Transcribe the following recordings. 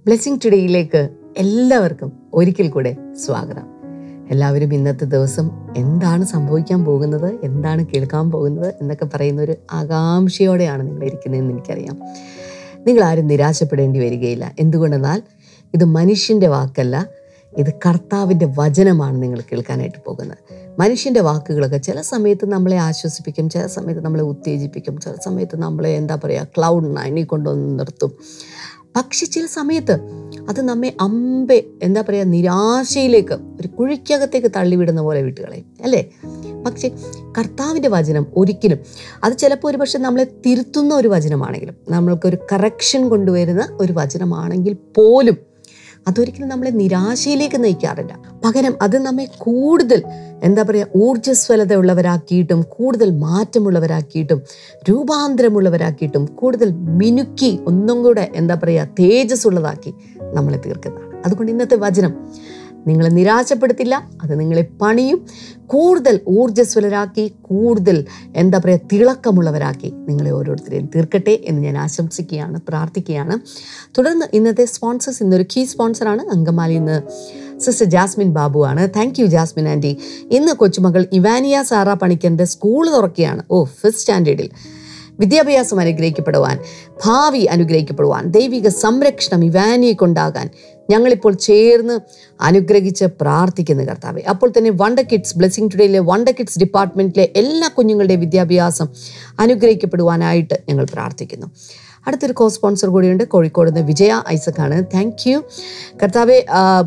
Blessing ടുഡേയിലേക്ക് എല്ലാവർക്കും ഒരിക്കൽ കൂടെ സ്വാഗതം. എല്ലാവരും ഇന്നത്തെ ദിവസം എന്താണ് സംഭവിക്കാൻ പോകുന്നത്, എന്താണ് കേൾക്കാൻ പോകുന്നത് എന്നൊക്കെ പറയുന്ന ഒരു ആകാംക്ഷയോടെയാണ് നിങ്ങൾ ഇരിക്കുന്നതെന്ന് എനിക്കറിയാം. നിങ്ങളാരും നിരാശപ്പെടേണ്ടി വരികയില്ല. എന്തുകൊണ്ടെന്നാൽ ഇത് മനുഷ്യൻ്റെ വാക്കല്ല, ഇത് കർത്താവിൻ്റെ വചനമാണ് നിങ്ങൾ കേൾക്കാനായിട്ട് പോകുന്നത്. മനുഷ്യൻ്റെ വാക്കുകളൊക്കെ ചില സമയത്ത് നമ്മളെ ആശ്വസിപ്പിക്കും, ചില സമയത്ത് നമ്മളെ ഉത്തേജിപ്പിക്കും, ചില സമയത്ത് നമ്മളെ ക്ലൗഡ് നയനിൽ കൊണ്ടുവന്ന് നിർത്തും. പക്ഷെ ചില സമയത്ത് അത് നമ്മെ നിരാശയിലേക്ക്, ഒരു കുഴിക്കകത്തേക്ക് തള്ളിവിടുന്ന പോലെ വിട്ടുകളയും, അല്ലേ? പക്ഷെ കർത്താവിൻ്റെ വചനം ഒരിക്കലും, അത് ചിലപ്പോൾ ഒരു പക്ഷെ നമ്മളെ തിരുത്തുന്ന ഒരു വചനമാണെങ്കിലും, നമ്മൾക്കൊരു കറക്ഷൻ കൊണ്ടുവരുന്ന ഒരു വചനമാണെങ്കിൽ പോലും അതൊരിക്കലും നമ്മളെ നിരാശയിലേക്ക് നയിക്കാറില്ല. പകരം അത് നമ്മെ കൂടുതൽ ഊർജ്ജസ്വലത ഉള്ളവരാക്കിയിട്ടും, കൂടുതൽ മാറ്റമുള്ളവരാക്കിയിട്ടും, രൂപാന്തരമുള്ളവരാക്കിയിട്ടും, കൂടുതൽ മിനുക്കി ഒന്നും കൂടെ തേജസ് ഉള്ളതാക്കി നമ്മളെ തീർക്കുന്നതാണ്. അതുകൊണ്ട് ഇന്നത്തെ വചനം നിങ്ങളെ നിരാശപ്പെടുത്തില്ല, അത് നിങ്ങളെ പണിയും, കൂടുതൽ ഊർജ്ജസ്വലരാക്കി, കൂടുതൽ തിളക്കമുള്ളവരാക്കി നിങ്ങളെ ഓരോരുത്തരെയും തീർക്കട്ടെ എന്ന് ഞാൻ ആശംസിക്കുകയാണ്, പ്രാർത്ഥിക്കുകയാണ്. തുടർന്ന് ഇന്നത്തെ സ്പോൺസേഴ്സ്, ഇന്നൊരു കീ സ്പോൺസറാണ് അങ്കമാലിയിൽ നിന്ന് സിസ്റ്റർ ജാസ്മിൻ ബാബുവാണ്. Thank you Jasmine aunty. ഇന്ന് കൊച്ചുമകൾ ഇവാനിയ സാറ പണിക്കൻ്റെ സ്കൂൾ തുറക്കുകയാണ്. ഫിഫ്ത്ത് സ്റ്റാൻഡേർഡിൽ വിദ്യാഭ്യാസം അനുഗ്രഹിക്കപ്പെടുവാൻ, ഭാവി അനുഗ്രഹിക്കപ്പെടുവാൻ, ദൈവിക സംരക്ഷണം ഇവാനിയെ കൊണ്ടാകാൻ ഞങ്ങളിപ്പോൾ ചേർന്ന് അനുഗ്രഹിച്ച് പ്രാർത്ഥിക്കുന്ന കർത്താവേ. അപ്പോൾ തന്നെ വണ്ടർ കിഡ്സ്, ബ്ലെസ്സിങ് ടുഡേയിലെ വണ്ടർ കിഡ്സ് ഡിപ്പാർട്ട്മെൻറ്റിലെ എല്ലാ കുഞ്ഞുങ്ങളുടെയും വിദ്യാഭ്യാസം അനുഗ്രഹിക്കപ്പെടുവാനായിട്ട് ഞങ്ങൾ പ്രാർത്ഥിക്കുന്നു. അടുത്തൊരു കോ സ്പോൺസർ കൂടിയുണ്ട്, കോഴിക്കോട് നിന്ന് വിജയ ഐസക്കാണ്. താങ്ക് യു കർത്താവേ.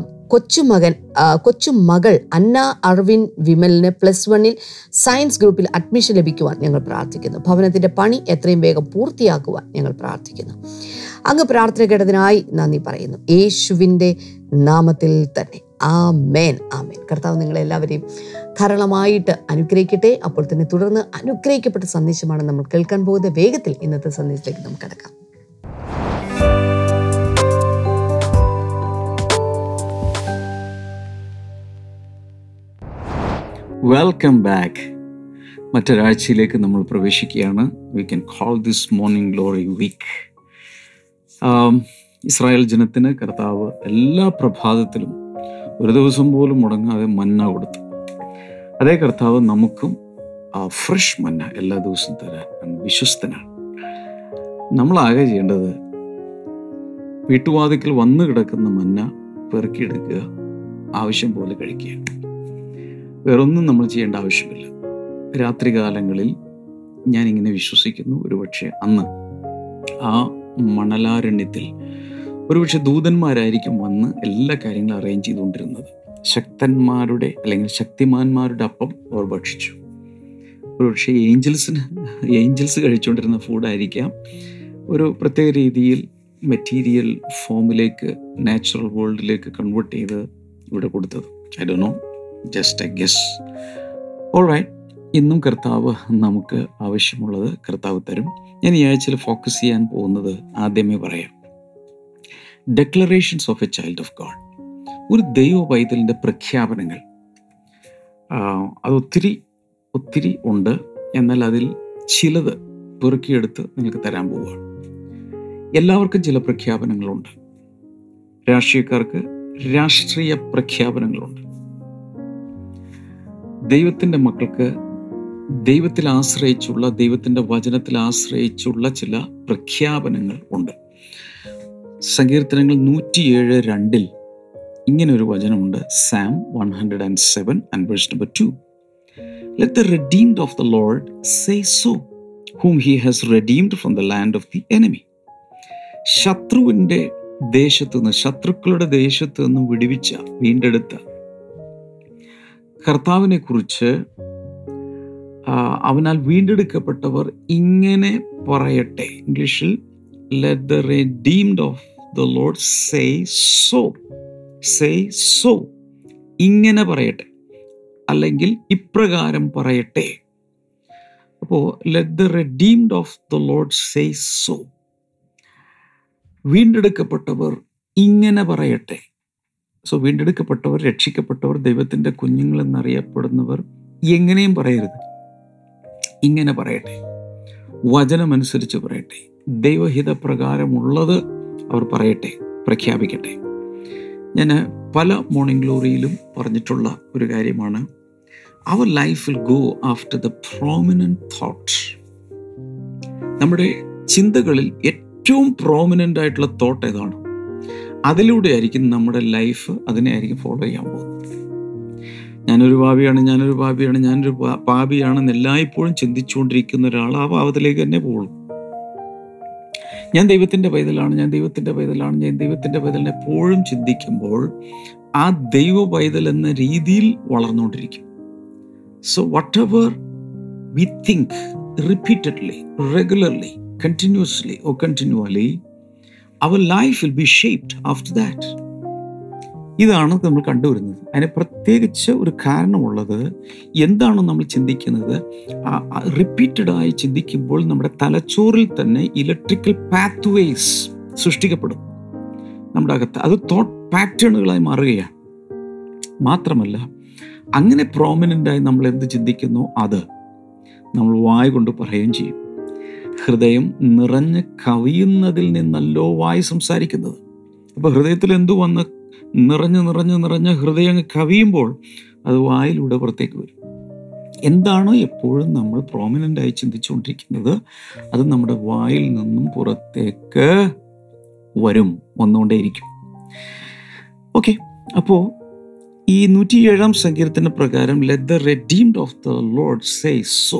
കൊച്ചുമകൾ അന്ന അർവിൻ വിമലിന് +1 സയൻസ് ഗ്രൂപ്പിൽ അഡ്മിഷൻ ലഭിക്കുവാൻ ഞങ്ങൾ പ്രാർത്ഥിക്കുന്നു. ഭവനത്തിൻ്റെ പണി എത്രയും വേഗം പൂർത്തിയാക്കുവാൻ ഞങ്ങൾ പ്രാർത്ഥിക്കുന്നു. അങ്ങ് പ്രാർത്ഥന കേട്ടതിനായി നന്ദി പറയുന്നു, യേശുവിൻ്റെ നാമത്തിൽ തന്നെ. ആമേൻ, ആമേൻ. കർത്താവ് നിങ്ങളെല്ലാവരെയും ധാരാളമായിട്ട് അനുഗ്രഹിക്കട്ടെ. അപ്പോൾ തന്നെ തുടർന്ന് അനുഗ്രഹിക്കപ്പെട്ട സന്ദേശമാണ് നമ്മൾ കേൾക്കാൻ പോകുന്നത്. വേഗത്തിൽ ഇന്നത്തെ സന്ദേശത്തിലേക്ക് നമുക്ക് കടക്കാം. Welcome back. മറ്റൊരാഴ്ചയിലേക്ക് നമ്മൾ പ്രവേശിക്കുകയാണ്. We can call this morning glory week. Israel ജനത്തിന് കർത്താവ് എല്ലാ പ്രഭാതത്തിലും ഒരു ദിവസം പോലും മുടങ്ങാതെ മന്ന കൊടുത്തു. അതേ കർത്താവ് നമുക്കും ഫ്രഷ് മന്ന എല്ലാ ദിവസവും തരാൻ വിശ്വസ്തനാണ്. നമ്മളാകെ ചെയ്യേണ്ടത് വീട്ടുവാതിക്കൽ വന്നു കിടക്കുന്ന മന്ന പെറുക്കിയെടുക്കുക, ആവശ്യം പോലെ കഴിക്കുക. വേറൊന്നും നമ്മൾ ചെയ്യേണ്ട ആവശ്യമില്ല. രാത്രികാലങ്ങളിൽ ഞാനിങ്ങനെ വിശ്വസിക്കുന്നു, ഒരുപക്ഷെ അന്ന് ആ മണലാരണ്യത്തിൽ ഒരുപക്ഷെ ദൂതന്മാരായിരിക്കും വന്ന് എല്ലാ കാര്യങ്ങളും അറേഞ്ച് ചെയ്തുകൊണ്ടിരുന്നത്. ശക്തന്മാരുടെ അല്ലെങ്കിൽ ശക്തിമാന്മാരുടെ അപ്പം അവർ ഭക്ഷിച്ചു. ഒരുപക്ഷെ ഏഞ്ചൽസ് കഴിച്ചുകൊണ്ടിരുന്ന ഫുഡായിരിക്കാം ഒരു പ്രത്യേക രീതിയിൽ മെറ്റീരിയൽ ഫോമിലേക്ക്, നാച്ചുറൽ വേൾഡിലേക്ക് കൺവേർട്ട് ചെയ്ത് ഇവിടെ കൊടുത്തത്. I don't know, just a guess. Alright, ഇന്നും കർത്താവ് നമുക്ക് ആവശ്യമുള്ളത് കർത്താവ് തരും. ഞാൻ ഈ ആഴ്ചയിൽ ഫോക്കസ് ചെയ്യാൻ പോകുന്നത് ആദ്യമേ പറയാം, declarations of a child of God. ഒരു ദൈവ പൈതലിൻ്റെ പ്രഖ്യാപനങ്ങൾ. അത് ഒത്തിരി ഉണ്ട്. എന്നാൽ അതിൽ ചിലത് പെറുക്കിയെടുത്ത് നിങ്ങൾക്ക് തരാൻ പോവുകയാണ്. എല്ലാവർക്കും ചില പ്രഖ്യാപനങ്ങളുണ്ട്. രാഷ്ട്രീയക്കാർക്ക് രാഷ്ട്രീയ പ്രഖ്യാപനങ്ങളുണ്ട്. ദൈവത്തിൻ്റെ മക്കൾക്ക് ദൈവത്തിൽ ആശ്രയിച്ചുള്ള, ദൈവത്തിൻ്റെ വചനത്തിൽ ആശ്രയിച്ചുള്ള ചില പ്രഖ്യാപനങ്ങൾ ഉണ്ട്. സങ്കീർത്തനങ്ങൾ 107:2 ഇങ്ങനൊരു വചനമുണ്ട്. Psalm 107 and verse number 2. Let the redeemed of the Lord say so, whom he has redeemed from the land of the enemy. ശത്രുവിൻ്റെ ദേശത്തു നിന്ന്, ശത്രുക്കളുടെ ദേശത്തു നിന്ന് വിടുവിച്ച, വീണ്ടെടുത്ത കർത്താവിനെ കുറിച്ച് അവനാൽ വീണ്ടെടുക്കപ്പെട്ടവർ ഇങ്ങനെ പറയട്ടെ. ഇംഗ്ലീഷിൽ let the redeemed of the Lord say so. ഇങ്ങനെ പറയട്ടെ, അല്ലെങ്കിൽ ഇപ്രകാരം പറയട്ടെ. അപ്പോൾ let the redeemed of the Lord say so. വീണ്ടെടുക്കപ്പെട്ടവർ ഇങ്ങനെ പറയട്ടെ. വീണ്ടെടുക്കപ്പെട്ടവർ, രക്ഷിക്കപ്പെട്ടവർ, ദൈവത്തിൻ്റെ കുഞ്ഞുങ്ങൾ എന്നറിയപ്പെടുന്നവർ എങ്ങനെയും പറയരുത്, ഇങ്ങനെ പറയട്ടെ. വചനമനുസരിച്ച് പറയട്ടെ. ദൈവഹിത പ്രകാരമുള്ളത് അവർ പറയട്ടെ. പ്രഖ്യാപിക്കട്ടെ. ഞാൻ പല മോർണിംഗ് ഗ്ലോറിയിലും പറഞ്ഞിട്ടുള്ള ഒരു കാര്യമാണ്, our life will go after the prominent thoughts. നമ്മുടെ ചിന്തകളിൽ ഏറ്റവും പ്രോമിനൻ്റ് ആയിട്ടുള്ള തോട്ട് ഏതാണ്, അതിലൂടെ ആയിരിക്കും നമ്മുടെ ലൈഫ് അതിനെ ആയിരിക്കും ഫോളോ ചെയ്യാൻ പോകുന്നത്. ഞാനൊരു പാപിയാണെന്ന് എല്ലായ്പ്പോഴും ചിന്തിച്ചുകൊണ്ടിരിക്കുന്ന ഒരാൾ ആ പാപത്തിലേക്ക് തന്നെ പോകുള്ളൂ. ഞാൻ ദൈവത്തിൻ്റെ പൈതലിനെ എപ്പോഴും ചിന്തിക്കുമ്പോൾ ആ ദൈവ പൈതൽ എന്ന രീതിയിൽ വളർന്നുകൊണ്ടിരിക്കും. So whatever we think repeatedly, regularly, continuously or continually, our life will be shaped after that. ഇതാണ് നമ്മൾ കണ്ടുവരുന്നത്. അതിന് പ്രത്യേകിച്ച് ഒരു കാരണമുള്ളത്, എന്താണോ നമ്മൾ ചിന്തിക്കുന്നത് റിപ്പീറ്റഡായി ചിന്തിക്കുമ്പോൾ നമ്മുടെ തലച്ചോറിൽ തന്നെ ഇലക്ട്രിക്കൽ പാത്വേസ് സൃഷ്ടിക്കപ്പെടും നമ്മുടെ അകത്ത്. അത് തോട്ട് പാറ്റേണുകളായി മാറുകയാണ്. മാത്രമല്ല, അങ്ങനെ പ്രോമിനൻ്റായി നമ്മൾ എന്ത് ചിന്തിക്കുന്നു അത് നമ്മൾ വായ കൊണ്ട് പറയുകയും ചെയ്യും. ഹൃദയം നിറഞ്ഞ് കവിയുന്നതിൽ നിന്നല്ലോ വായി സംസാരിക്കുന്നത്. അപ്പോൾ ഹൃദയത്തിൽ എന്തു വന്ന് നിറഞ്ഞ് ഹൃദയം കവിയുമ്പോൾ അത് വായിലൂടെ പുറത്തേക്ക് വരും. എന്താണോ എപ്പോഴും നമ്മൾ പ്രോമിനൻ്റായി ചിന്തിച്ചുകൊണ്ടിരിക്കുന്നത് അത് നമ്മുടെ വായിൽ നിന്നും പുറത്തേക്ക് വന്നുകൊണ്ടേയിരിക്കും. ഓക്കെ, അപ്പോൾ ഈ 107 സങ്കീർത്തന പ്രകാരം let the redeemed of the Lord say so.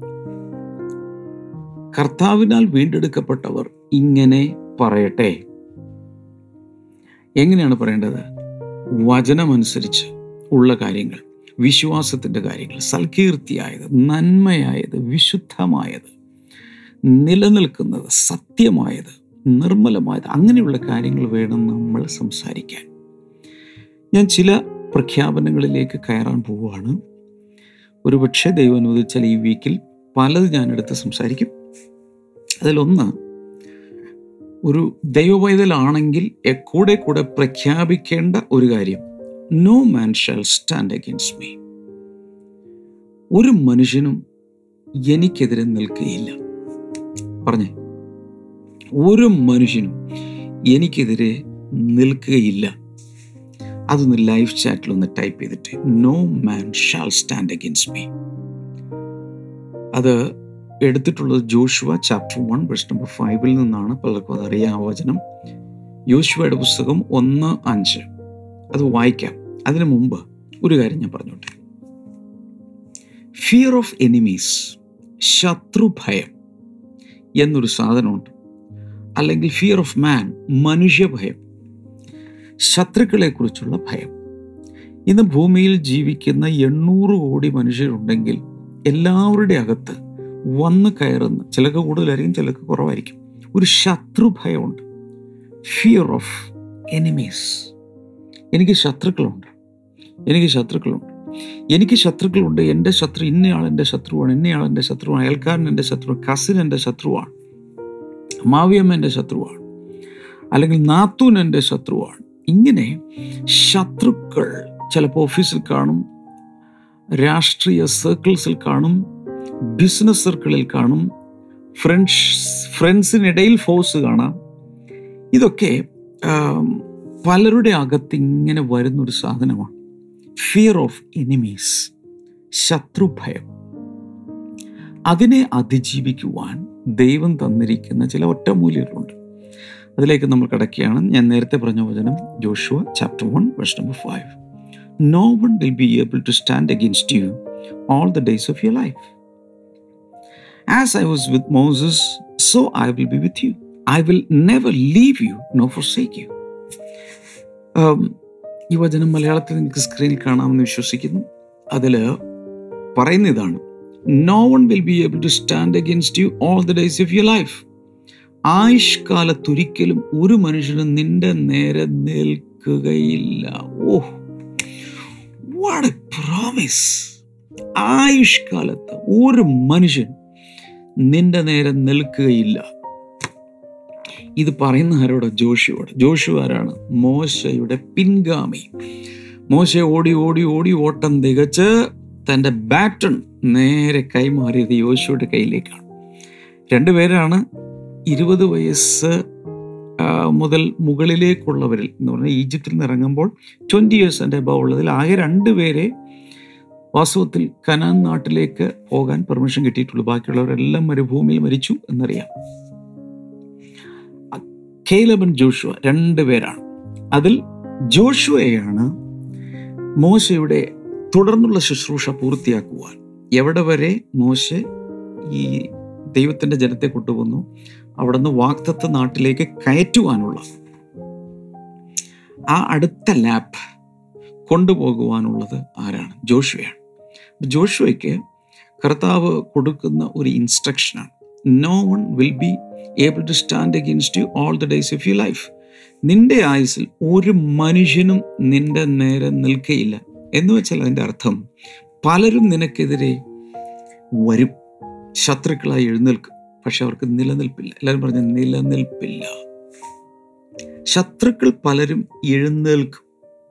കർത്താവിനാൽ വീണ്ടെടുക്കപ്പെട്ടവർ ഇങ്ങനെ പറയട്ടെ. എങ്ങനെയാണ് പറയേണ്ടത്? വചനമനുസരിച്ച് ഉള്ള കാര്യങ്ങൾ, വിശ്വാസത്തിൻ്റെ കാര്യങ്ങൾ, സൽകീർത്തിയായത്, നന്മയായത്, വിശുദ്ധമായത്, നിലനിൽക്കുന്നത്, സത്യമായത്, നിർമ്മലമായത്, അങ്ങനെയുള്ള കാര്യങ്ങൾ വേണം നമ്മൾ സംസാരിക്കാൻ. ഞാൻ ചില പ്രഖ്യാപനങ്ങളിലേക്ക് കയറാൻ പോവുകയാണ്. ഒരുപക്ഷെ ദൈവം അനുവദിച്ചാൽ ഈ വീക്കിൽ പലത് ഞാനെടുത്ത് സംസാരിക്കും. അതിലൊന്ന്, ഒരു ദൈവപൈതലാണെങ്കിൽ കൂടെ പ്രഖ്യാപിക്കേണ്ട ഒരു കാര്യം, no man shall stand against me. ഒരു മനുഷ്യനും എനിക്കെതിരെ നിൽക്കുകയില്ല. പറഞ്ഞേ, ഒരു മനുഷ്യനും എനിക്കെതിരെ നിൽക്കുകയില്ല. അതൊന്ന് ലൈവ് ചാറ്റിലൊന്ന് ടൈപ്പ് ചെയ്തിട്ട്, no man shall stand against me. അത് എടുത്തിട്ടുള്ളത് ജോഷുവ ചാപ്റ്റർ 1 വേഴ്സ് നമ്പർ 5 നിന്നാണ്. പലർക്കും അതറിയാം ആ വചനം. യോശുവയുടെ പുസ്തകം 1:5. അത് വായിക്കാം. അതിനു മുമ്പ് ഒരു കാര്യം ഞാൻ പറഞ്ഞോട്ടെ. ഫിയർ ഓഫ് എനിമീസ്, ശത്രുഭയം എന്നൊരു സാധനമുണ്ട്. അല്ലെങ്കിൽ ഫിയർ ഓഫ് മാൻ, മനുഷ്യഭയം, ശത്രുക്കളെ കുറിച്ചുള്ള ഭയം. ഇന്ന് ഭൂമിയിൽ ജീവിക്കുന്ന 800 കോടി മനുഷ്യരുണ്ടെങ്കിൽ എല്ലാവരുടെ അകത്ത് വന്ന് കയറുന്ന, ചിലക്ക് കൂടുതലായിരിക്കും, ചിലക്ക് കുറവായിരിക്കും, ഒരു ശത്രുഭയമുണ്ട്. Fear of enemies. എനിക്ക് ശത്രുക്കളുണ്ട്. എൻ്റെ ശത്രു, ഇന്നയാൾ എൻ്റെ ശത്രുവാണ്, അയൽക്കാരൻ എൻ്റെ ശത്രുവാണ്, കസിൻ എൻ്റെ ശത്രുവാണ്, മാവിയമ്മ എൻ്റെ ശത്രുവാണ്, അല്ലെങ്കിൽ നാത്തൂൻ എൻ്റെ ശത്രുവാണ്. ഇങ്ങനെ ശത്രുക്കൾ ചിലപ്പോൾ ഓഫീസിൽ കാണും, രാഷ്ട്രീയ സർക്കിൾസിൽ കാണും, ബിസിനസ് സർക്കിളിൽ കാണും, ഫ്രണ്ട്സിനിടയിൽ ഫോഴ്സ് കാണാം. ഇതൊക്കെ പലരുടെ അകത്ത് ഇങ്ങനെ വരുന്നൊരു സാധനമാണ്. ഫിയർ ഓഫ് എനിമീസ്, ശത്രുഭയം. അതിനെ അതിജീവിക്കുവാൻ ദൈവം തന്നിരിക്കുന്ന ചില ഒറ്റമൂല്യങ്ങളുണ്ട്. അതിലേക്ക് നമ്മൾ കിടക്കുകയാണ്. ഞാൻ നേരത്തെ പറഞ്ഞ വചനം Joshua chapter 1 verse number 5. No one will be able to stand against you all the days of your life. As I was with Moses, so I will be with you. I will never leave you nor forsake you. ഈ വചനം മലയാളത്തിൽ നിങ്ങൾക്ക് സ്ക്രീനിൽ കാണാമെന്ന് വിശ്വസിക്കുന്നു. അതിൽ പറയുന്ന ഇതാണ്, No one will be able to stand against you all the days of your life. ആയുഷ്കാലത്തൊരിക്കലും ഒരു മനുഷ്യനും നിന്റെ നേരെ നിൽക്കുകയില്ല. ഓഹ്, what a promise! ആയുഷ്കാലത്ത് ഒരു മനുഷ്യൻ നിന്റെ നേരെ നിൽക്കുകയില്ല. ഇത് പറയുന്ന ആരോട്? ജോഷുവ ആരാണ്? മോശയുടെ പിൻഗാമി. മോശ ഓടി ഓട്ടം തികച്ച് തൻ്റെ ബാറ്റൺ നേരെ കൈമാറിയത് യോശുവയുടെ കയ്യിലേക്കാണ്. 2 പേരാണ്. 20 വയസ്സ് മുതൽ മുകളിലേക്കുള്ളവരിൽ എന്ന് പറഞ്ഞാൽ ഈജിപ്തിൽ നിന്ന് ഇറങ്ങുമ്പോൾ 20 years and above ഉള്ളതിൽ ആകെ 2 പേരെ വാസ്തവത്തിൽ കനാൻ നാട്ടിലേക്ക് പോകാൻ പെർമിഷൻ കിട്ടിയിട്ടുള്ളൂ. ബാക്കിയുള്ളവരെല്ലാം മരുഭൂമിയിൽ മരിച്ചു എന്നറിയാം. കേലബ് ആൻഡ് ജോഷുവ 2 പേരാണ്. അതിൽ ജോഷുവയാണ് മോശയുടെ തുടർന്നുള്ള ശുശ്രൂഷ പൂർത്തിയാക്കുവാൻ, എവിടെ വരെ മോശെ ഈ ദൈവത്തിൻ്റെ ജനത്തെ കൊണ്ടുവന്നു അവിടെ നിന്ന് വാഗ്ദത്ത നാട്ടിലേക്ക് കയറ്റുവാനുള്ള ആ അടുത്ത ലാപ്പ് കൊണ്ടുപോകുവാനുള്ളത് ആരാണ്? ജോഷുവയാണ്. ജോഷുവയ്ക്ക് കർത്താവ് കൊടുക്കുന്ന ഒരു ഇൻസ്ട്രക്ഷനാണ്, no one will be able to stand against you all the days of your life. നിന്റെ ആയുസിൽ ഒരു മനുഷ്യനും നിന്റെ നേരെ നിൽക്കയില്ല. എന്ന് വെച്ചാൽ അതിൻ്റെ അർത്ഥം പലരും നിനക്കെതിരെ വരും, ശത്രുക്കളായി എഴുന്നേൽക്കും, പക്ഷെ അവർക്ക് നിലനിൽപ്പില്ല. എല്ലാവരും പറഞ്ഞ നിലനിൽപ്പില്ല. ശത്രുക്കൾ പലരും എഴുന്നേൽക്കും,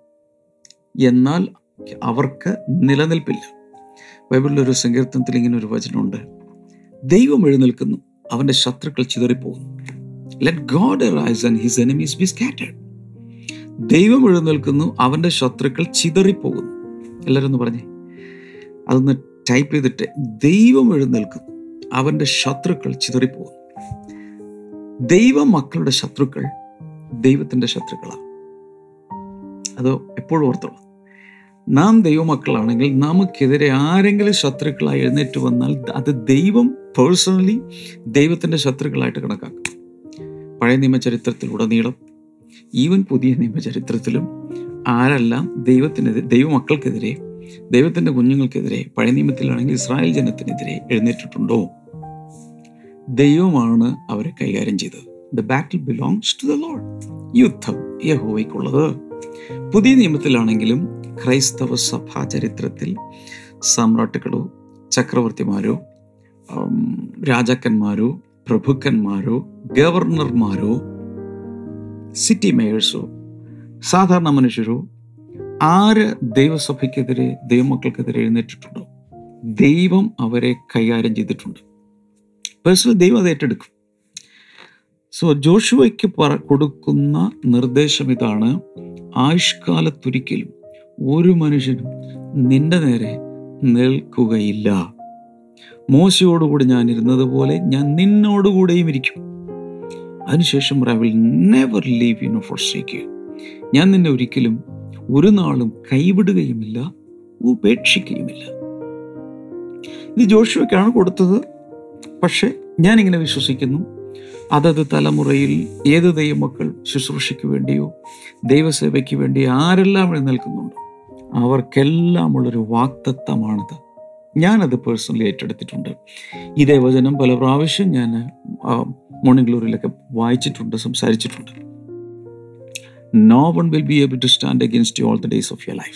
എന്നാൽ അവർക്ക് നിലനിൽപ്പില്ല. ബൈബിളിലൊരു സങ്കീർത്തനത്തിൽ ഇങ്ങനെ ഒരു വചനമുണ്ട്, ദൈവം എഴുന്നേൽക്കുന്നു, അവൻ്റെ ശത്രുക്കൾ ചിതറിപ്പോകുന്നു. Let God arise and his enemies be scattered. ദൈവം എഴുന്നേൽക്കുന്നു, അവൻ്റെ ശത്രുക്കൾ ചിതറിപ്പോകുന്നു. എല്ലാവരും ഒന്ന് പറഞ്ഞേ, അതൊന്ന് ടൈപ്പ് ചെയ്തിട്ട്, ദൈവം എഴുന്നേൽക്കുന്നു, അവൻ്റെ ശത്രുക്കൾ ചിതറിപ്പോകുന്നു. ദൈവ മക്കളുടെ ശത്രുക്കൾ ദൈവത്തിൻ്റെ ശത്രുക്കളാണ്. അത് എപ്പോഴും ഓർത്തോളാം. നാം ദൈവമക്കളാണെങ്കിൽ നമുക്കെതിരെ ആരെങ്കിലും ശത്രുക്കളായി എഴുന്നേറ്റ് വന്നാൽ അത് ദൈവം പേഴ്സണലി ദൈവത്തിൻ്റെ ശത്രുക്കളായിട്ട് കണക്കാക്കും. പഴയ നിയമചരിത്രത്തിലുടനീളം, ഈവൻ പുതിയ നിയമചരിത്രത്തിലും ആരെല്ലാം ദൈവമക്കൾക്കെതിരെ, ദൈവത്തിൻ്റെ കുഞ്ഞുങ്ങൾക്കെതിരെ, പഴയ നിയമത്തിലാണെങ്കിൽ ഇസ്രായേൽ ജനത്തിനെതിരെ എഴുന്നേറ്റിട്ടുണ്ടോ, ദൈവമാണ് അവരെ കൈകാര്യം ചെയ്തത്. The battle belongs to the Lord. യുദ്ധം യഹോവയ്ക്കുള്ളത്. പുതിയ നിയമത്തിലാണെങ്കിലും ക്രൈസ്തവ സഭാ ചരിത്രത്തിൽ സമ്രാട്ടുക്കളോ ചക്രവർത്തിമാരോ രാജാക്കന്മാരോ പ്രഭുക്കന്മാരോ ഗവർണർമാരോ സിറ്റി മേയേഴ്സോ സാധാരണ മനുഷ്യരോ ആര് ദൈവസഭയ്ക്കെതിരെ ദൈവമക്കൾക്കെതിരെ എഴുന്നേറ്റിട്ടുണ്ടോ, ദൈവം അവരെ കൈകാര്യം ചെയ്തിട്ടുണ്ട്. പേഴ്സണൽ ദൈവം അത് ഏറ്റെടുക്കും. സോ ജോഷുവയ്ക്ക് കൊടുക്കുന്ന നിർദ്ദേശം ഇതാണ്, ആയുഷ്കാലത്തൊരിക്കലും ഒരു മനുഷ്യനും നിന്റെ നേരെ നിൽക്കുകയില്ല. മോശയോടുകൂടി ഞാൻ ഇരുന്നതുപോലെ ഞാൻ നിന്നോടുകൂടെയും ഇരിക്കും. അതിനുശേഷം I will never leave you nor forsake you. ഞാൻ നിന്നെ ഒരിക്കലും ഒരു നാളും കൈവിടുകയുമില്ല, ഉപേക്ഷിക്കുകയുമില്ല. ഇത് ജോഷുവയ്ക്കാണ് കൊടുത്തത്. പക്ഷെ ഞാനിങ്ങനെ വിശ്വസിക്കുന്നു, അതത് തലമുറയിൽ ഏത് ദൈവമക്കൾ ശുശ്രൂഷയ്ക്ക് വേണ്ടിയോ ദൈവസേവയ്ക്ക് വേണ്ടി ആരെല്ലാം എഴുന്നേൽക്കുന്നുണ്ടോ അവർക്കെല്ലാം ഉള്ളൊരു വാഗ്ദത്തമാണിത്. ഞാനത് പേഴ്സണലി ഏറ്റെടുത്തിട്ടുണ്ട്. ഇതേ വചനം പല പ്രാവശ്യം ഞാൻ മോർണിംഗ് ഗ്ലോറിയിലൊക്കെ വായിച്ചിട്ടുണ്ട്, സംസാരിച്ചിട്ടുണ്ട്. No one will be able to stand against you all the days of your life.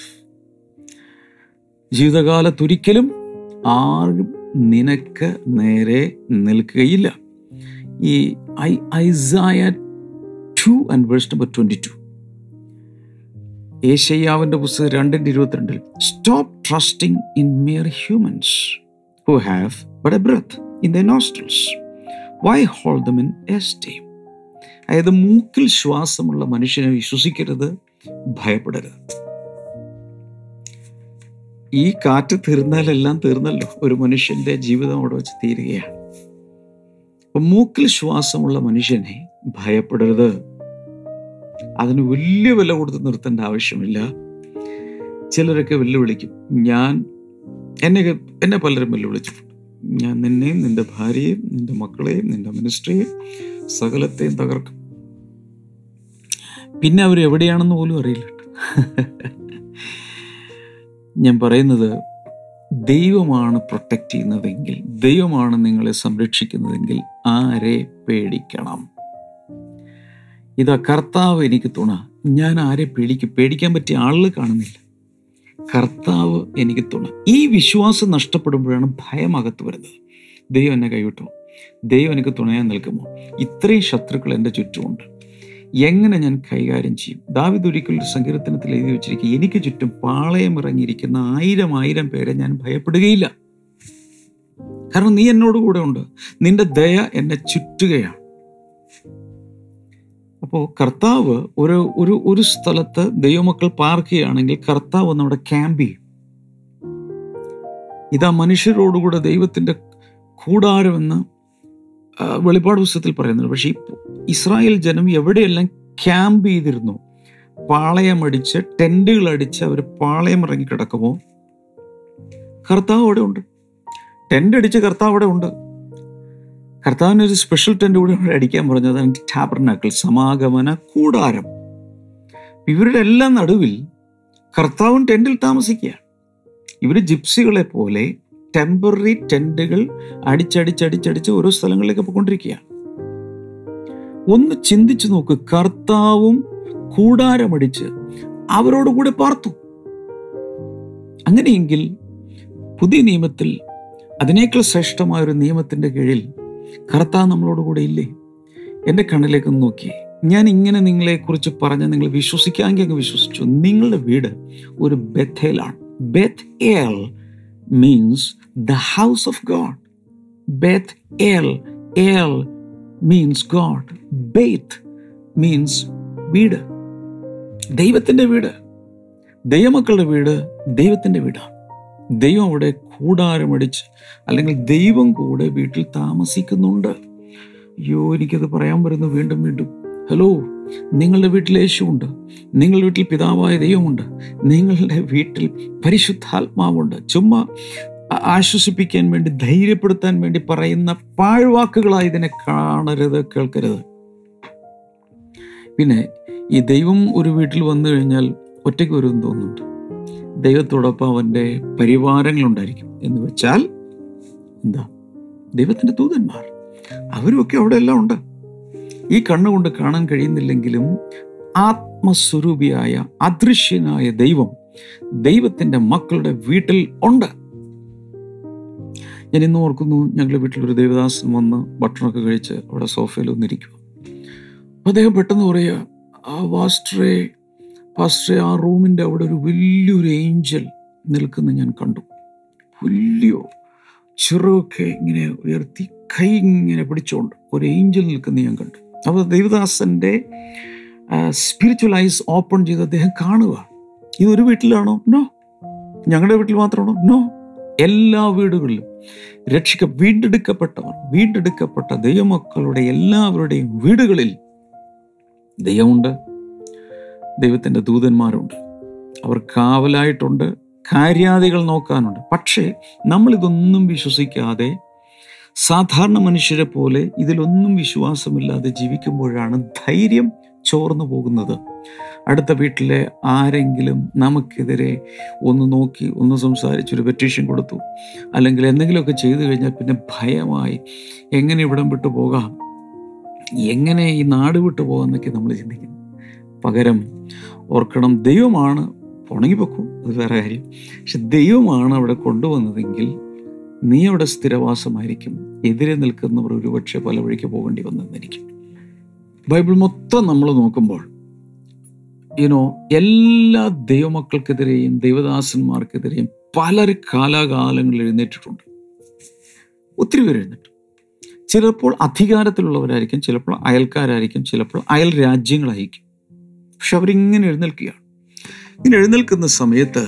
ജീവിതകാലത്തൊരിക്കലും ആരും നിനക്ക് നേരെ നിൽക്കുകയില്ല. ഈ Isaiah 2 and verse number 22, യേശയ്യാവിന്റെ പുസ്തകം 2:22, stop trusting in mere humans who have but a breath in their nostrils. Why hold them in esteem? അതായത് മൂക്കിൽ ശ്വാസമുള്ള മനുഷ്യനെ വിശ്വസിക്കരുത്, ഭയപ്പെടരുത്. ഈ കാറ്റ് തീർന്നാലെല്ലാം തീർന്നല്ലോ, ഒരു മനുഷ്യന്റെ ജീവിതം അവിടെ വെച്ച് തീരുകയാണ്. അപ്പൊ മൂക്കിൽ ശ്വാസമുള്ള മനുഷ്യനെ ഭയപ്പെടരുത്. അതിന് വലിയ വില കൊടുത്ത് നിർത്തേണ്ട ആവശ്യമില്ല. ചിലരൊക്കെ വെല്ലുവിളിക്കും. എന്നെ പലരും വെല്ലുവിളിച്ചിട്ടുണ്ട്. ഞാൻ നിന്നെയും നിന്റെ ഭാര്യയെയും നിന്റെ മക്കളെയും നിന്റെ മിനിസ്ട്രിയെയും സകലത്തെയും തകർക്കും. പിന്നെ അവർ എവിടെയാണെന്ന് പോലും അറിയില്ല. ഞാൻ പറയുന്നത്, ദൈവമാണ് പ്രൊട്ടക്റ്റ് ചെയ്യുന്നതെങ്കിൽ, ദൈവമാണ് നിങ്ങളെ സംരക്ഷിക്കുന്നതെങ്കിൽ ആരെ പേടിക്കണം? ഇതാ കർത്താവ് എനിക്ക് തുണ, ഞാൻ ആരെ പേടിക്കാൻ പറ്റിയ ആളുകൾ കാണുന്നില്ല. കർത്താവ് എനിക്ക് തുണ. ഈ വിശ്വാസം നഷ്ടപ്പെടുമ്പോഴാണ് ഭയം അകത്ത് വരുന്നത്. ദൈവം എന്നെ കൈവിട്ടോ, ദൈവം എനിക്ക് തുണയാൻ നിൽക്കുമോ, ഇത്രയും ശത്രുക്കൾ എൻ്റെ ചുറ്റുമുണ്ട്, എങ്ങനെ ഞാൻ കൈകാര്യം ചെയ്യും? ദാവീദ് ഒരിക്കലും ഒരു സങ്കീർത്തനത്തിൽ എഴുതി വെച്ചിരിക്കുക, എനിക്ക് ചുറ്റും പാളയം ഇറങ്ങിയിരിക്കുന്ന 1000 പേരെ ഞാൻ ഭയപ്പെടുകയില്ല. കാരണം നീ എന്നോട് കൂടെ ഉണ്ട്, നിന്റെ ദയ എന്നെ ചുറ്റുകയാണ്. അപ്പോൾ കർത്താവ് ഒരു ഒരു ഒരു സ്ഥലത്ത് ദൈവമക്കൾ പാർക്കുകയാണെങ്കിൽ കർത്താവ് നമ്മുടെ ക്യാമ്പ് ചെയ്യും. ഇതാ മനുഷ്യരോടുകൂടെ ദൈവത്തിൻ്റെ കൂടാരമെന്ന് വെളിപ്പാട് പുസ്തകത്തിൽ പറയുന്നത്. പക്ഷേ ഇസ്രായേൽ ജനം എവിടെയെല്ലാം ക്യാമ്പ് ചെയ്തിരുന്നു, പാളയമടിച്ച് ടെൻറ്റുകൾ അടിച്ച് അവർ പാളയം ഇറങ്ങി കിടക്കുമോ, കർത്താവ് അവിടെ ഉണ്ട്. ടെൻ്റ് അടിച്ച് കർത്താവ് അവിടെ ഉണ്ട്. കർത്താവിനൊരു സ്പെഷ്യൽ ടെൻ്റ് കൂടി അവിടെ അടിക്കാൻ പറഞ്ഞത് ടാബർനാക്കിൾ, സമാഗമന കൂടാരം. ഇവരുടെ എല്ലാം നടുവിൽ കർത്താവും ടെൻറ്റിൽ താമസിക്കുകയാണ്. ഇവർ ജിപ്സികളെ പോലെ ടെമ്പററി ടെൻറ്റുകൾ അടിച്ചടിച്ചടിച്ചടിച്ച് ഓരോ സ്ഥലങ്ങളിലേക്ക് പോയിക്കൊണ്ടിരിക്കുകയാണ്. ഒന്ന് ചിന്തിച്ചു നോക്ക്, കർത്താവും കൂടാരമടിച്ച് അവരോട് കൂടെ പാർത്തു. അങ്ങനെയെങ്കിൽ പുതിയ നിയമത്തിൽ അതിനേക്കാൾ ശ്രേഷ്ഠമായ ഒരു നിയമത്തിൻ്റെ കീഴിൽ കർത്താവ് നമ്മളോട് കൂടെ ഇല്ലേ? എൻ്റെ കണ്ണിലേക്ക് നോക്കി, ഞാൻ ഇങ്ങനെ നിങ്ങളെക്കുറിച്ച് പറഞ്ഞ് നിങ്ങൾ വിശ്വസിക്കാമെങ്കിൽ അങ്ങ് വിശ്വസിച്ചു. നിങ്ങളുടെ വീട് ഒരു ബethേലാണ്. ബethേൽ means the house of God. Bethel, El means God. Beth means വീട്, ദൈവത്തിൻ്റെ വീട്. ദൈവമക്കളുടെ വീട് ദൈവത്തിൻ്റെ വീടാണ്. ദൈവം അവിടെ കൂടാരമടിച്ച് അല്ലെങ്കിൽ ദൈവം കൂടെ വീട്ടിൽ താമസിക്കുന്നുണ്ട്. അയ്യോ, എനിക്കത് പറയാൻ വരുന്നു വീണ്ടും വീണ്ടും. ഹലോ, നിങ്ങളുടെ വീട്ടിൽ യേശുവുണ്ട്, നിങ്ങളുടെ വീട്ടിൽ പിതാവായ ദൈവമുണ്ട്, നിങ്ങളുടെ വീട്ടിൽ പരിശുദ്ധാത്മാവുണ്ട്. ചുമ്മാ ആശ്വസിപ്പിക്കാൻ വേണ്ടി, ധൈര്യപ്പെടുത്താൻ വേണ്ടി പറയുന്ന പാഴ്വാക്കുകളായി ഇതിനെ കാണരുത്, കേൾക്കരുത്. പിന്നെ ഈ ദൈവം ഒരു വീട്ടിൽ വന്നു കഴിഞ്ഞാൽ ഒറ്റയ്ക്ക് വരുമെന്ന് തോന്നുന്നുണ്ട്. ദൈവത്തോടൊപ്പം അവൻ്റെ പരിവാരങ്ങളുണ്ടായിരിക്കും. എന്ന് വെച്ചാൽ എന്താ? ദൈവത്തിൻ്റെ ദൂതന്മാർ, അവരുമൊക്കെ അവിടെ എല്ലാം ഉണ്ട്. ഈ കണ്ണുകൊണ്ട് കാണാൻ കഴിയുന്നില്ലെങ്കിലും ആത്മസ്വരൂപിയായ അദൃശ്യനായ ദൈവം ദൈവത്തിൻ്റെ മക്കളുടെ വീട്ടിൽ ഉണ്ട്. ഞാൻ ഇന്ന് ഓർക്കുന്നു, ഞങ്ങളുടെ വീട്ടിലൊരു ദേവദാസൻ വന്ന് ഭക്ഷണമൊക്കെ കഴിച്ച് അവിടെ സോഫയിൽ ഒന്നിരിക്കുക. അപ്പോൾ അദ്ദേഹം പെട്ടെന്ന് പറയുക, പാസ്റ്ററെ ആ റൂമിൻ്റെ അവിടെ ഒരു വലിയൊരു ഏഞ്ചൽ നിൽക്കുന്ന ഞാൻ കണ്ടു. വലിയ ചിറകൊക്കെ ഇങ്ങനെ ഉയർത്തി കൈ ഇങ്ങനെ പിടിച്ചുകൊണ്ട് ഒരു ഏഞ്ചൽ നിൽക്കുന്ന ഞാൻ കണ്ടു. അപ്പോൾ ദേവദാസൻ്റെ സ്പിരിച്വൽ ഐസ് ഓപ്പൺ ചെയ്ത് അദ്ദേഹം കാണുക. ഇതൊരു വീട്ടിലാണോ? നോ. ഞങ്ങളുടെ വീട്ടിൽ മാത്രമാണോ? നോ. എല്ലാ വീടുകളിലും വീണ്ടെടുക്കപ്പെട്ട ദൈവമക്കളുടെ എല്ലാവരുടെയും വീടുകളിൽ ദൈവമുണ്ട്, ദൈവത്തിൻ്റെ ദൂതന്മാരുണ്ട്. അവർ കാവലായിട്ടുണ്ട്, കാര്യാദികൾ നോക്കാനുണ്ട്. പക്ഷേ നമ്മളിതൊന്നും വിശ്വസിക്കാതെ സാധാരണ മനുഷ്യരെ പോലെ ഇതിലൊന്നും വിശ്വാസമില്ലാതെ ജീവിക്കുമ്പോഴാണ് ധൈര്യം ചോർന്നു പോകുന്നത്. അടുത്ത വീട്ടിലെ ആരെങ്കിലും നമുക്കെതിരെ ഒന്ന് നോക്കി, ഒന്ന് സംസാരിച്ചൊരു പെറ്റീഷൻ കൊടുത്തു, അല്ലെങ്കിൽ എന്തെങ്കിലുമൊക്കെ ചെയ്തു കഴിഞ്ഞാൽ പിന്നെ ഭയമായി എങ്ങനെ ഇവിടം വിട്ടു പോകാം, എങ്ങനെ ഈ നാട് വിട്ടു പോകാമെന്നൊക്കെ നമ്മൾ ചിന്തിക്കുന്നു. പകരം ഓർക്കണം, ദൈവമാണ് ഉണങ്ങിപ്പോക്കും, അത് വേറെ കാര്യം. പക്ഷെ ദൈവമാണ് അവിടെ കൊണ്ടുവന്നതെങ്കിൽ നീ അവിടെ സ്ഥിരവാസമായിരിക്കും. എതിരെ നിൽക്കുന്നവർ ഒരുപക്ഷെ പല വഴിക്ക് പോകേണ്ടി വന്നെന്നിരിക്കും. ബൈബിൾ മൊത്തം നമ്മൾ നോക്കുമ്പോൾ എല്ലാ ദൈവമക്കൾക്കെതിരെയും ദൈവദാസന്മാർക്കെതിരെയും പലർ കാലാകാലങ്ങളിൽ എഴുന്നേറ്റിട്ടുണ്ട്. ഒത്തിരി പേര് എഴുന്നേറ്റു. ചിലപ്പോൾ അധികാരത്തിലുള്ളവരായിരിക്കും, ചിലപ്പോൾ അയൽക്കാരായിരിക്കും, ചിലപ്പോൾ അയൽ രാജ്യങ്ങളായിരിക്കും. പക്ഷെ അവരിങ്ങനെ എഴുന്നേൽക്കുകയാണ്. ഇങ്ങനെ എഴുന്നേൽക്കുന്ന സമയത്ത്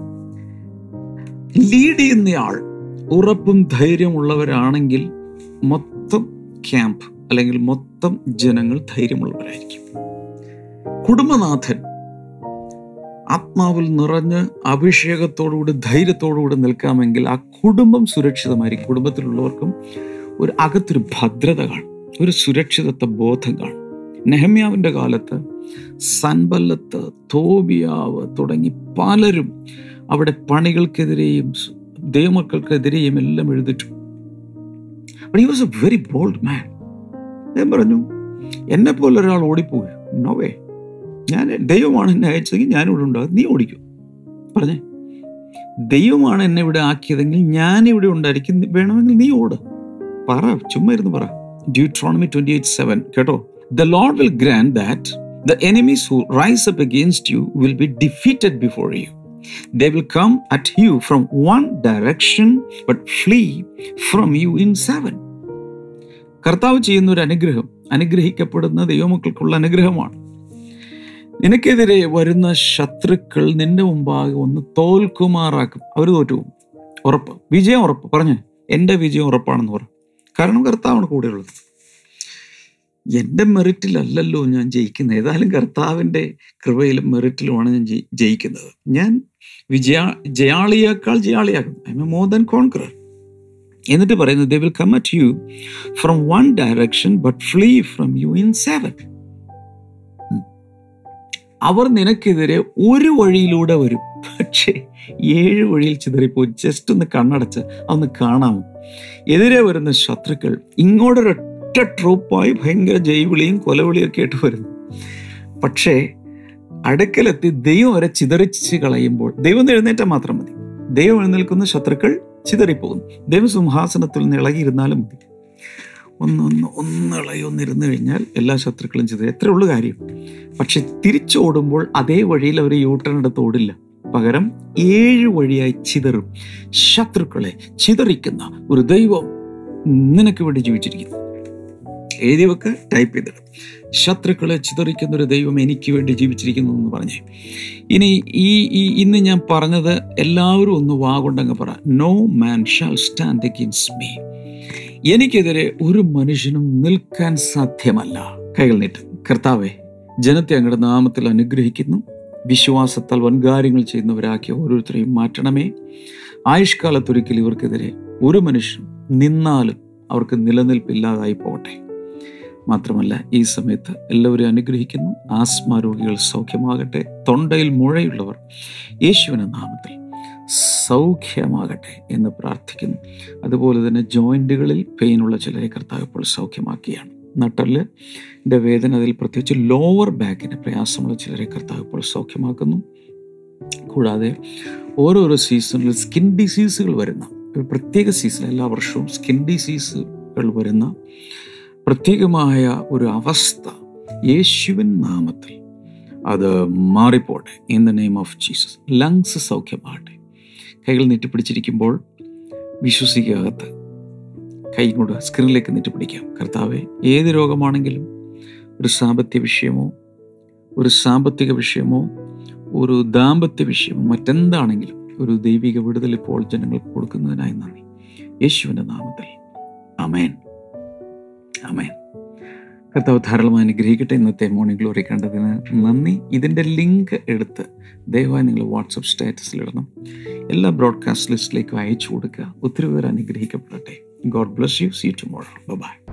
ലീഡ് ചെയ്യുന്നയാൾ ഉറപ്പും ധൈര്യമുള്ളവരാണെങ്കിൽ മൊത്തം ക്യാമ്പ് അല്ലെങ്കിൽ മൊത്തം ജനങ്ങൾ ധൈര്യമുള്ളവരായിരിക്കും. കുടുംബനാഥൻ ആത്മാവിൽ നിറഞ്ഞ് അഭിഷേകത്തോടുകൂടി ധൈര്യത്തോടുകൂടി നിൽക്കാമെങ്കിൽ ആ കുടുംബം സുരക്ഷിതമായിരിക്കും. കുടുംബത്തിലുള്ളവർക്കും അകത്തൊരു ഭദ്രത കാണും, ഒരു സുരക്ഷിതത്വ ബോധം കാണും. നെഹമ്യാവിൻ്റെ കാലത്ത് സൻബല്ലത്ത്, തോബിയാവ് തുടങ്ങി പലരും അവിടെ പണികൾക്കെതിരെയും ദൈവമക്കൾക്കെതിരെയും എല്ലാം എഴുതിട്ടു. But he was a very bold man. ഞാൻ പറഞ്ഞു, എന്നെ പോലെ ഒരാൾ ഓടിപ്പോയി, നോ വേ. ദൈവമാണ് എന്നെ അയച്ചതെങ്കിൽ ഞാനിവിടെ ഉണ്ടാകും, നീ ഓടിക്കും. പറഞ്ഞേ, ദൈവമാണ് എന്നെ ഇവിടെ ആക്കിയതെങ്കിൽ ഞാനിവിടെ ഉണ്ടായിരിക്കും, വേണമെങ്കിൽ നീ ഓട്. പറ, ചുമ്മാ ഇരുന്ന് പറ. Deuteronomy 28:7 കേട്ടോ. The Lord will grant that the enemies who rise up against you will be defeated before you. They will come at you from one direction but flee from you in 7. കർത്താവ് ചെയ്യുന്ന ഒരു അനുഗ്രഹം അനുഗ്രഹിക്കപ്പെടുന്ന ദൈവമക്കൾക്കുള്ള അനുഗ്രഹമാണ്. നിനക്കെതിരെ വരുന്ന ശത്രുക്കൾ നിന്റെ മുമ്പാകെ ഒന്ന് തോൽക്കുമാറാക്കും. അവർ തോറ്റുപോകും, ഉറപ്പ്. വിജയം ഉറപ്പ്. പറഞ്ഞേ, എൻ്റെ വിജയം ഉറപ്പാണെന്ന് പറ. കാരണം കർത്താവാണ് കൂടെയുള്ളത്. എൻ്റെ മെറിറ്റിലല്ലല്ലോ ഞാൻ ജയിക്കുന്നത്. ഏതായാലും കർത്താവിൻ്റെ കൃപയിലും മെറിറ്റിലുമാണ് ഞാൻ ജയിക്കുന്നത്. ഞാൻ ജയാളിയേക്കാൾ ജയാളിയാകും. I am more than conqueror. എന്നിട്ട് പറയുന്നത്, they will come at you from one direction but flee from you in 7. അവർ നിനക്കെതിരെ ഒരു വഴിയിലൂടെ വരും, പക്ഷേ 7 വഴിയിൽ ചിതറിപ്പോയി. ജസ്റ്റ് ഒന്ന് കണ്ണടച്ച് അതൊന്ന് കാണാമോ? എതിരെ വരുന്ന ശത്രുക്കൾ ഇങ്ങോട്ടൊരൊറ്റ ട്രൂപ്പായി ഭയങ്കര ജൈവിളിയും കൊലവിളിയൊക്കെ ആയിട്ട് വരുന്നു. പക്ഷേ അടുക്കലെത്തി ദൈവം വരെ ചിതറിച്ച് കളയുമ്പോൾ ദൈവം എഴുന്നേറ്റാൽ മാത്രം മതി. ദൈവം എഴുന്നേൽക്കുന്ന ശത്രുക്കൾ ചിതറിപ്പോകുന്നു. ദൈവം സിംഹാസനത്തിൽ നിന്ന് ഇളകിയിരുന്നാലും മതി. ഒന്നിരുന്നു കഴിഞ്ഞാൽ എല്ലാ ശത്രുക്കളും ചിതറി. എത്ര ഉള്ളു കാര്യം. പക്ഷെ തിരിച്ചോടുമ്പോൾ അതേ വഴിയിൽ അവർ യൂട്ടേൺ എടുത്ത് ഓടില്ല. പകരം 7 വഴിയായി ചിതറും. ശത്രുക്കളെ ചിതറിക്കുന്ന ഒരു ദൈവം നിനക്ക് വേണ്ടി ജീവിച്ചിരിക്കുന്നു. എഴുതി വെക്ക്, ടൈപ്പ് ചെയ്തിടും. ശത്രുക്കളെ ചിതറിക്കുന്ന ഒരു ദൈവം എനിക്ക് വേണ്ടി ജീവിച്ചിരിക്കുന്നു എന്ന് പറഞ്ഞേ. ഇനി ഇന്ന് ഞാൻ പറഞ്ഞത് എല്ലാവരും ഒന്ന് വാഗൊണ്ടങ്ങ് പറ. No man shall stand against me. എനിക്കെതിരെ ഒരു മനുഷ്യനും നിൽക്കാൻ സാധ്യമല്ല. കൈകൾ നീട്ടും. കർത്താവേ, ജനത്തെ അങ്ങയുടെ നാമത്തിൽ അനുഗ്രഹിക്കുന്നു. വിശ്വാസത്താൽ വൻകാര്യങ്ങൾ ചെയ്യുന്നവരാക്കിയ ഓരോരുത്തരെയും മാറ്റണമേ. ആയുഷ്കാലത്തൊരിക്കൽ ഇവർക്കെതിരെ ഒരു മനുഷ്യനും നിന്നാലും അവർക്ക് നിലനിൽപ്പില്ലാതായി പോകട്ടെ. മാത്രമല്ല, ഈ സമയത്ത് എല്ലാവരെയും അനുഗ്രഹിക്കുന്നു. ആസ്മ രോഗികൾ സൗഖ്യമാകട്ടെ. തൊണ്ടയിൽ മുഴയുള്ളവർ യേശുവിന്റെ നാമത്തിൽ സൗഖ്യമാകട്ടെ എന്ന് പ്രാർത്ഥിക്കുന്നു. അതുപോലെ തന്നെ ജോയിൻറ്റുകളിൽ പെയിനുള്ള ചിലരെ കർത്താവ് ഇപ്പോൾ സൗഖ്യമാക്കിയാണ്. നട്ടലിൻ്റെ വേദന, അതിൽ പ്രത്യേകിച്ച് ലോവർ ബാക്കിന് പ്രയാസമുള്ള ചിലരെ കർത്താവ് ഇപ്പോൾ സൗഖ്യമാക്കുന്നു. കൂടാതെ ഓരോരോ സീസണിൽ സ്കിൻ ഡിസീസുകൾ വരുന്ന ഒരു പ്രത്യേക സീസൺ, എല്ലാ വർഷവും സ്കിൻ ഡിസീസുകൾ വരുന്ന പ്രത്യേകമായ ഒരു അവസ്ഥ യേശുവിൻ നാമത്തിൽ അത് മാറിപ്പോട്ടെ. In the name of Jesus. Lungs സൗഖ്യമാകട്ടെ. കൈകൾ നീട്ടിപ്പിടിച്ചിരിക്കുമ്പോൾ വിശ്വസിക്കകത്ത് കൈ കൊണ്ട് സ്ക്രീനിലേക്ക് നീട്ടിപ്പിടിക്കാം. കർത്താവെ, ഏത് രോഗമാണെങ്കിലും, ഒരു സാമ്പത്തിക വിഷയമോ, ഒരു സാമ്പത്തിക വിഷയമോ, ഒരു ദാമ്പത്യ വിഷയമോ, മറ്റെന്താണെങ്കിലും ഒരു ദൈവിക വിടുതൽ ഇപ്പോൾ ജനങ്ങൾക്ക് കൊടുക്കുന്നതിനായി നന്ദി. യേശുവിൻ്റെ നാമത്തിൽ ആമേൻ, ആമേൻ. കർത്താവ് ധാരാളമായി അനുഗ്രഹിക്കട്ടെ. ഇന്നത്തെ മോർണിംഗ് ഗ്ലോറി കണ്ടതിന് നന്ദി. ഇതിൻ്റെ ലിങ്ക് എടുത്ത് ദയവായി നിങ്ങൾ വാട്സപ്പ് സ്റ്റാറ്റസിലിടണം. എല്ലാ ബ്രോഡ്കാസ്റ്റ് ലിസ്റ്റിലേക്കും അയച്ചു കൊടുക്കുക. ഒത്തിരി പേർ അനുഗ്രഹിക്കപ്പെടട്ടെ. God bless you. See you tomorrow. By.